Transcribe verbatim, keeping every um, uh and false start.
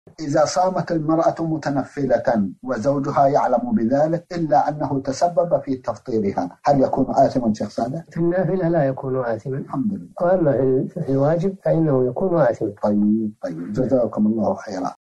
إذا صامت المرأة متنفلة وزوجها يعلم بذلك إلا أنه تسبب في تفطيرها، هل يكون آثما شيخ صالح؟ في النافلة لا يكون آثما الحمد لله، وأما في الواجب فإنه يكون آثما. طيب طيب، جزاكم الله خيرا.